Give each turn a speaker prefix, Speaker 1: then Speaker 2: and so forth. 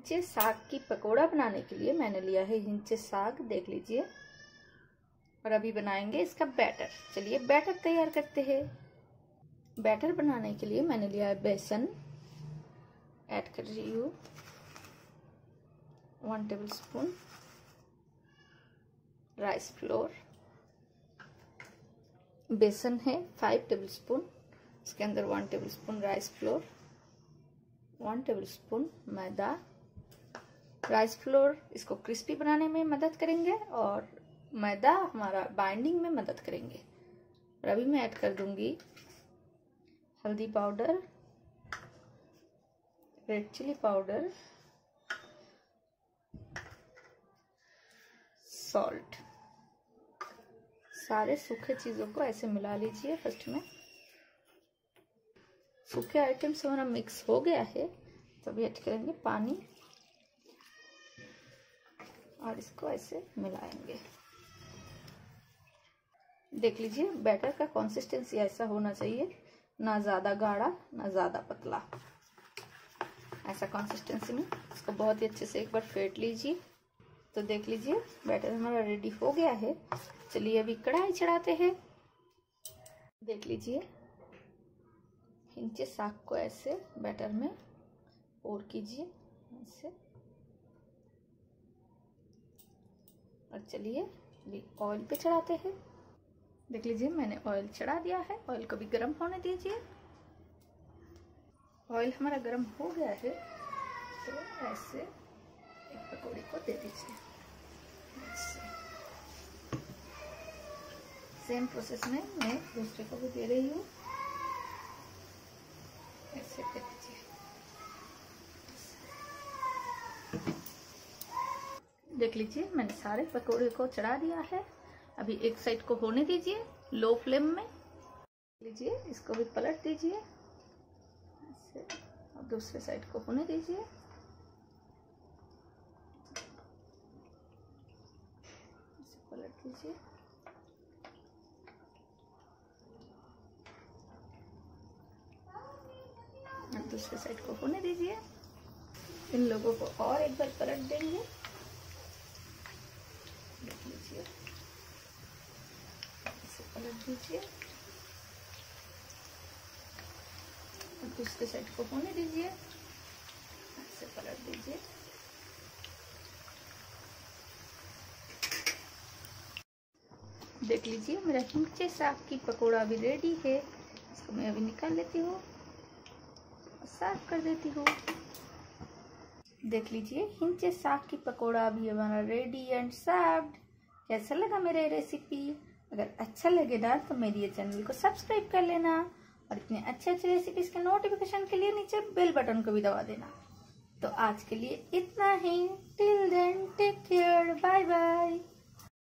Speaker 1: हिंचे साग की पकोड़ा बनाने के लिए मैंने लिया है हिंचे साग, देख लीजिए। और अभी बनाएंगे इसका बैटर। चलिए बैटर तैयार करते हैं। बैटर बनाने के लिए मैंने लिया है बेसन, ऐड कर रही हूँ 1 टेबलस्पून राइस फ्लोर। बेसन है 5 टेबलस्पून, इसके अंदर 1 टेबलस्पून राइस फ्लोर, 1 टेबलस्पून मैदा। राइस फ्लोर इसको क्रिस्पी बनाने में मदद करेंगे और मैदा हमारा बाइंडिंग में मदद करेंगे। और अभी मैं ऐड कर दूंगी हल्दी powder, red chilli powder, salt. सारे सूखे चीजों को ऐसे मिला लीजिए। फर्स्ट में सूखे आइटम्स हमारा मिक्स हो गया है, तो अभी ऐड करेंगे पानी और इसको ऐसे मिलाएंगे। देख लीजिए बैटर का कंसिस्टेंसी ऐसा होना चाहिए, ना ज्यादा गाढ़ा ना ज्यादा पतला, ऐसा कंसिस्टेंसी में इसको बहुत ही अच्छे से एक बार फेंट लीजिए। तो देख लीजिए बैटर हमारा रेडी हो गया है। चलिए अभी कढ़ाई चढ़ाते हैं। देख लीजिए हिंचे साग को ऐसे बैटर में पोर कीजिए ऐसे। और चलिए अभी ऑयल पे चढ़ाते हैं। देख लीजिए मैंने ऑयल चढ़ा दिया है। ऑयल को भी गर्म होने दीजिए। ऑयल हमारा गर्म हो गया है, तो ऐसे एक पकौड़ी को दे दीजिए। सेम प्रोसेस में मैं दूसरे को भी दे रही हूँ, ऐसे दे दीजिए। देख लीजिए मैंने सारे पकौड़े को चढ़ा दिया है। अभी एक साइड को होने दीजिए लो फ्लेम में। लीजिए इसको भी पलट दीजिए ऐसे, और दूसरे साइड को होने दीजिए। इसे पलट दीजिए। और दूसरे साइड को होने दीजिए। इन लोगों को और एक बार पलट देंगे। देख लीजिए इसे पलट दीजिए और दूसरे साइड को होने दीजिए। ऐसे पलट दीजिए। देख लीजिए मेरा हिंचे साग की पकोड़ा अभी रेडी है। इसको मैं अभी निकाल लेती हूँ और सर्व कर देती हूँ। देख लीजिए हिंचे साग की पकोड़ा अभी हमारा रेडी एंड सर्व्ड। कैसा लगा मेरा रेसिपी? अगर अच्छा लगे ना तो मेरी ये चैनल को सब्सक्राइब कर लेना और इतने अच्छे अच्छे रेसिपीज के नोटिफिकेशन के लिए नीचे बेल बटन को भी दबा देना। तो आज के लिए इतना ही। Till then take care, bye bye.